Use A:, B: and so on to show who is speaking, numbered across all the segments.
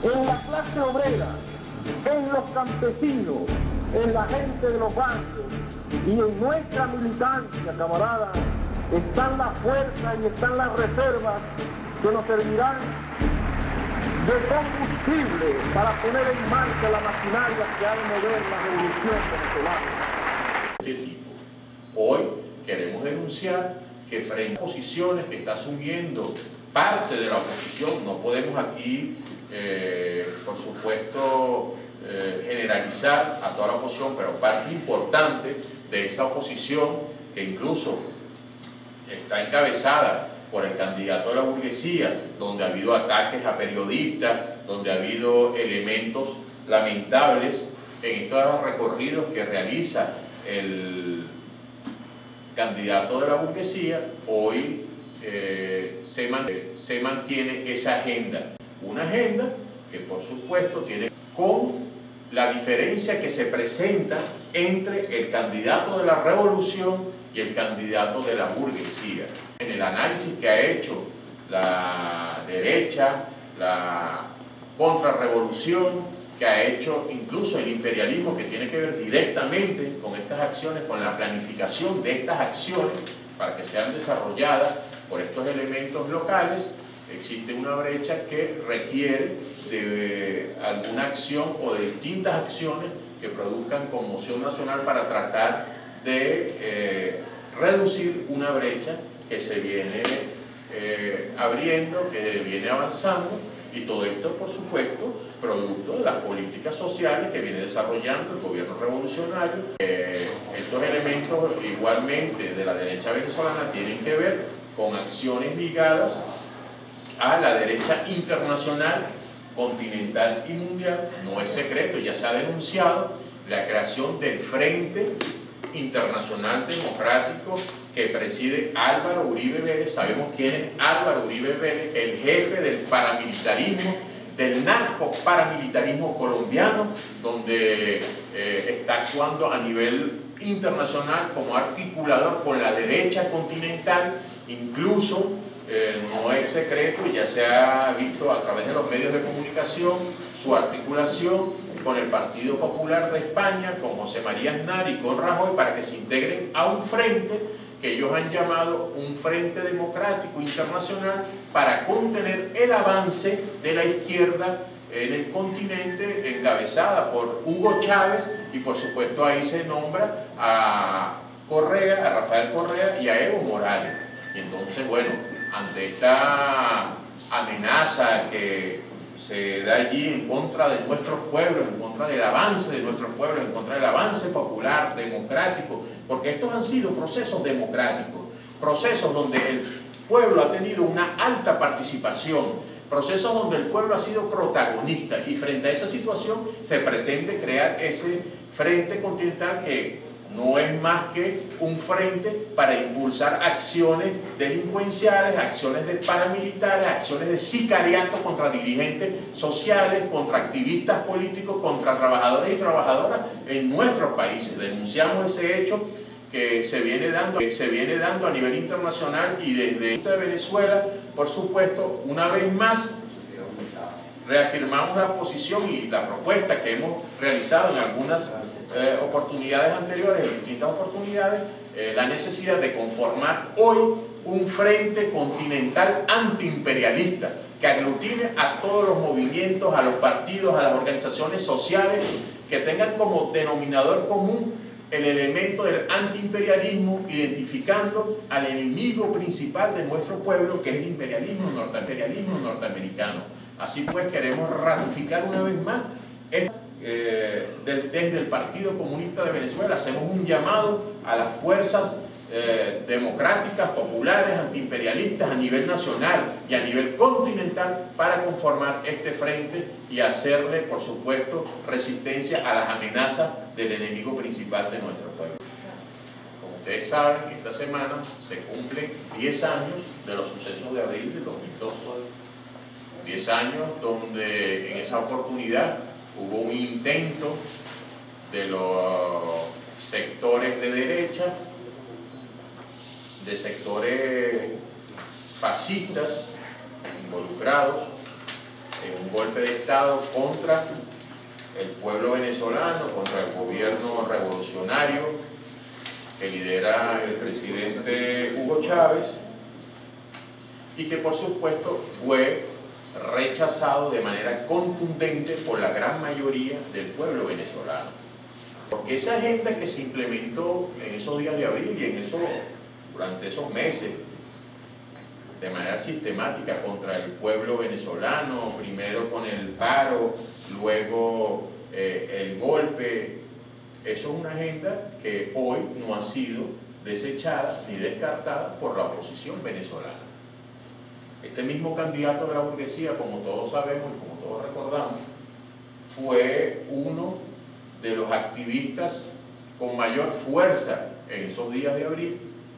A: en la clase obrera, en los campesinos, en la gente de los barrios y en nuestra militancia, camaradas, están las fuerzas y están las reservas que nos servirán de combustible para poner en marcha la maquinaria que ha de mover la revolución venezolana.
B: Hoy queremos denunciar que frente a posiciones que está asumiendo parte de la oposición, no podemos aquí, por supuesto, generalizar a toda la oposición, pero parte importante de esa oposición, que incluso está encabezada por el candidato de la burguesía, donde ha habido ataques a periodistas, donde ha habido elementos lamentables en estos recorridos que realiza el candidato de la burguesía. Hoy se mantiene esa agenda, una agenda que por supuesto tiene con la diferencia que se presenta entre el candidato de la revolución y el candidato de la burguesía. En el análisis que ha hecho la derecha, la contrarrevolución, que ha hecho incluso el imperialismo, que tiene que ver directamente con estas acciones, con la planificación de estas acciones para que sean desarrolladas por estos elementos locales, existe una brecha que requiere de alguna acción o de distintas acciones que produzcan conmoción nacional para tratar de reducir una brecha que se viene abriendo, que viene avanzando, y todo esto, por supuesto, producto de las políticas sociales que viene desarrollando el gobierno revolucionario. Estos elementos igualmente de la derecha venezolana tienen que ver con acciones ligadas a la derecha internacional, continental y mundial. No es secreto, ya se ha denunciado la creación del Frente Internacional Democrático que preside Álvaro Uribe Vélez. Sabemos quién es Álvaro Uribe Vélez, el jefe del paramilitarismo, del narcoparamilitarismo colombiano, donde está actuando a nivel internacional como articulador con la derecha continental. Incluso no es secreto, ya se ha visto a través de los medios de comunicación su articulación con el Partido Popular de España, con José María Aznar y con Rajoy, para que se integren a un frente que ellos han llamado un Frente Democrático Internacional para contener el avance de la izquierda en el continente, encabezada por Hugo Chávez, y por supuesto ahí se nombra a Correa, a Rafael Correa y a Evo Morales. Y entonces, bueno, ante esta amenaza que se da allí en contra de nuestros pueblos, en contra del avance de nuestros pueblos, en contra del avance popular, democrático, porque estos han sido procesos democráticos, procesos donde el pueblo ha tenido una alta participación, procesos donde el pueblo ha sido protagonista, y frente a esa situación se pretende crear ese frente continental que no es más que un frente para impulsar acciones delincuenciales, acciones de paramilitares, acciones de sicariato contra dirigentes sociales, contra activistas políticos, contra trabajadores y trabajadoras en nuestros países. Denunciamos ese hecho que se viene dando a nivel internacional, y desde Venezuela, por supuesto, una vez más reafirmamos la posición y la propuesta que hemos realizado en algunas oportunidades anteriores, en distintas oportunidades, la necesidad de conformar hoy un frente continental antiimperialista que aglutine a todos los movimientos, a los partidos, a las organizaciones sociales, que tengan como denominador común el elemento del antiimperialismo, identificando al enemigo principal de nuestro pueblo, que es el imperialismo norteamericano. Así pues, queremos ratificar una vez más desde el Partido Comunista de Venezuela. Hacemos un llamado a las fuerzas democráticas, populares, antiimperialistas a nivel nacional y a nivel continental para conformar este frente y hacerle, por supuesto, resistencia a las amenazas del enemigo principal de nuestro pueblo. Como ustedes saben, esta semana se cumplen 10 años de los sucesos de abril de 2002. 10 años donde en esa oportunidad hubo un intento de los sectores de derecha, de sectores fascistas involucrados en un golpe de Estado contra el pueblo venezolano, contra el gobierno revolucionario que lidera el presidente Hugo Chávez, y que por supuesto fue rechazado de manera contundente por la gran mayoría del pueblo venezolano. Porque esa agenda que se implementó en esos días de abril y durante esos meses, de manera sistemática contra el pueblo venezolano, primero con el paro, luego el golpe, eso es una agenda que hoy no ha sido desechada ni descartada por la oposición venezolana. Este mismo candidato de la burguesía, como todos sabemos y como todos recordamos, fue uno de los activistas con mayor fuerza en esos días de abril.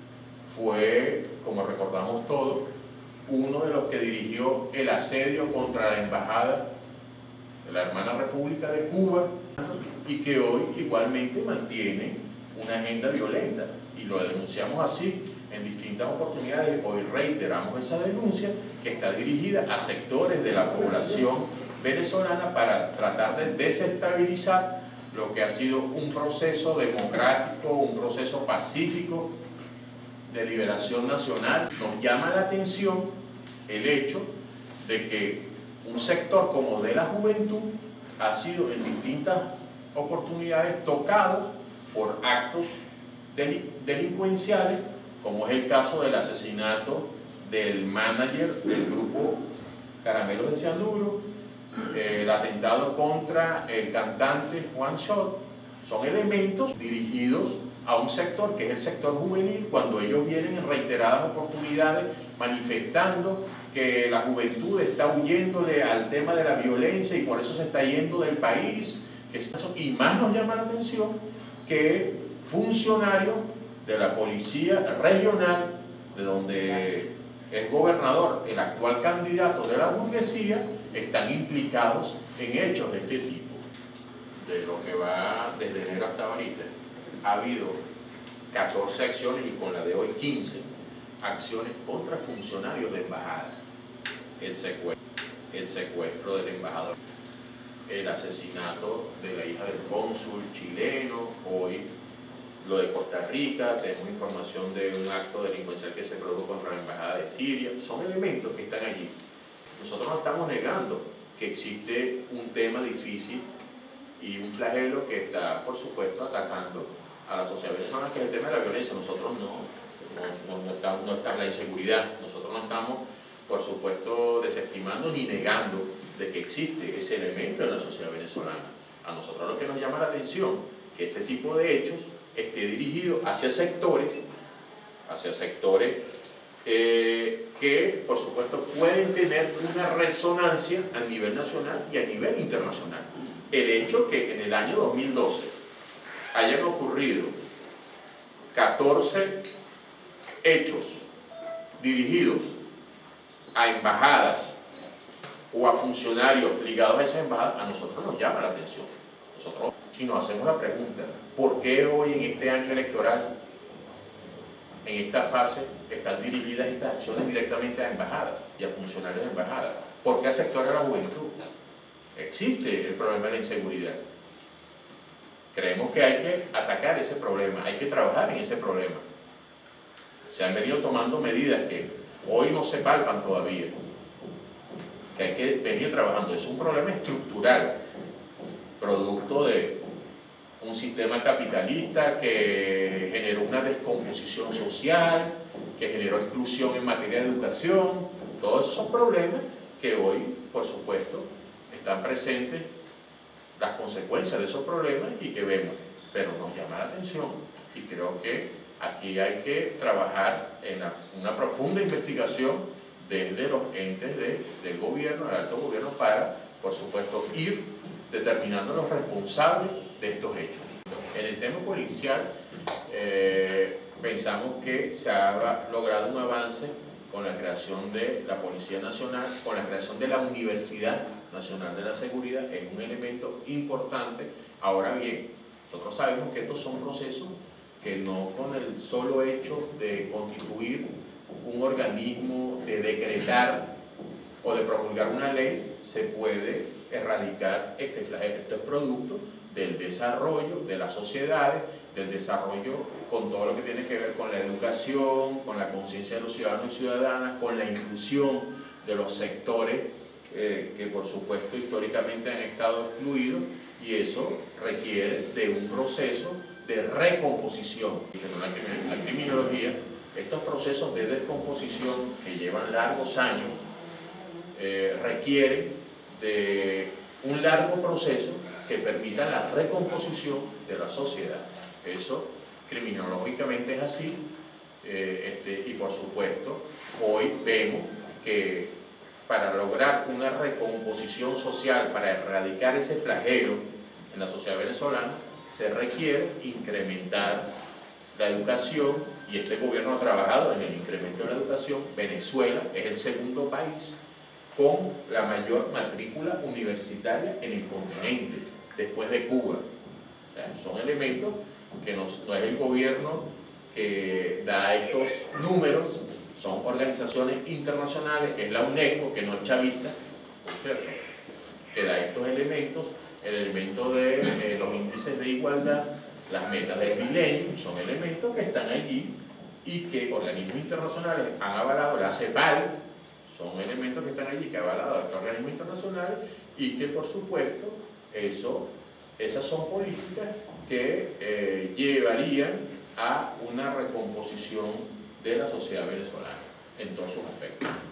B: Fue, como recordamos todos, uno de los que dirigió el asedio contra la embajada de la hermana República de Cuba y que hoy igualmente mantiene una agenda violenta, y lo denunciamos así en distintas oportunidades. Hoy reiteramos esa denuncia, que está dirigida a sectores de la población venezolana para tratar de desestabilizar lo que ha sido un proceso democrático, un proceso pacífico de liberación nacional. Nos llama la atención el hecho de que un sector como de la juventud ha sido en distintas oportunidades tocado por actos delincuenciales, como es el caso del asesinato del manager del grupo Caramelos de Cianuro, el atentado contra el cantante Juan Short. Son elementos dirigidos a un sector que es el sector juvenil, cuando ellos vienen en reiteradas oportunidades manifestando que la juventud está huyéndole al tema de la violencia y por eso se está yendo del país. Y más nos llama la atención que funcionarios de la policía regional, de donde es gobernador el actual candidato de la burguesía, están implicados en hechos de este tipo. De lo que va desde enero hasta ahorita, ha habido 14 acciones, y con la de hoy 15 acciones contra funcionarios de embajada. El secuestro del embajador, el asesinato de la hija del cónsul chileno, hoy lo de Costa Rica, tenemos información de un acto delincuencial que se produjo contra la embajada de Siria. Son elementos que están allí. Nosotros no estamos negando que existe un tema difícil y un flagelo que está, por supuesto, atacando a la sociedad venezolana, que es el tema de la violencia. Nosotros no está la inseguridad. Nosotros no estamos, por supuesto, desestimando ni negando de que existe ese elemento en la sociedad venezolana. A nosotros lo que nos llama la atención que este tipo de hechos esté dirigido hacia sectores que, por supuesto, pueden tener una resonancia a nivel nacional y a nivel internacional. El hecho que en el año 2012 hayan ocurrido 14 hechos dirigidos a embajadas o a funcionarios ligados a esa embajada, a nosotros nos llama la atención. Nosotros, y nos hacemos la pregunta, ¿por qué hoy en este año electoral, en esta fase, están dirigidas estas acciones directamente a embajadas y a funcionarios de embajadas? ¿Por qué a sectores de la juventud? Existe el problema de la inseguridad. Creemos que hay que atacar ese problema, hay que trabajar en ese problema. Se han venido tomando medidas que hoy no se palpan todavía, que hay que venir trabajando. Es un problema estructural, producto de un sistema capitalista que generó una descomposición social, que generó exclusión en materia de educación. Todos esos son problemas que hoy, por supuesto, están presentes, las consecuencias de esos problemas, y que vemos. Pero nos llama la atención, y creo que aquí hay que trabajar en una profunda investigación desde los entes del gobierno, del alto gobierno, para, por supuesto, ir determinando los responsables de estos hechos. En el tema policial, pensamos que se ha logrado un avance con la creación de la Policía Nacional, con la creación de la Universidad Nacional de la Seguridad. Es un elemento importante. Ahora bien, nosotros sabemos que estos son procesos que no, con el solo hecho de constituir un organismo, de decretar o de promulgar una ley, se puede erradicar este flagelo. Esto es producto del desarrollo de las sociedades, del desarrollo con todo lo que tiene que ver con la educación, con la conciencia de los ciudadanos y ciudadanas, con la inclusión de los sectores que por supuesto históricamente han estado excluidos, y eso requiere de un proceso de recomposición. En la criminología, estos procesos de descomposición que llevan largos años requieren de un largo proceso que permita la recomposición de la sociedad. Eso criminológicamente es así, y por supuesto hoy vemos que para lograr una recomposición social, para erradicar ese flagelo en la sociedad venezolana, se requiere incrementar la educación, y este gobierno ha trabajado en el incremento de la educación. Venezuela es el segundo país con la mayor matrícula universitaria en el continente, después de Cuba. O sea, son elementos que no es el gobierno que da estos números, son organizaciones internacionales, es la UNESCO, que no es chavista, por cierto, que da estos elementos, el elemento de los índices de igualdad, las metas del milenio, son elementos que están allí y que organismos internacionales han avalado. La CEPAL, son elementos que están allí, que ha avalado estos organismos internacionales, y que por supuesto esas son políticas que llevarían a una recomposición de la sociedad venezolana en todos sus aspectos.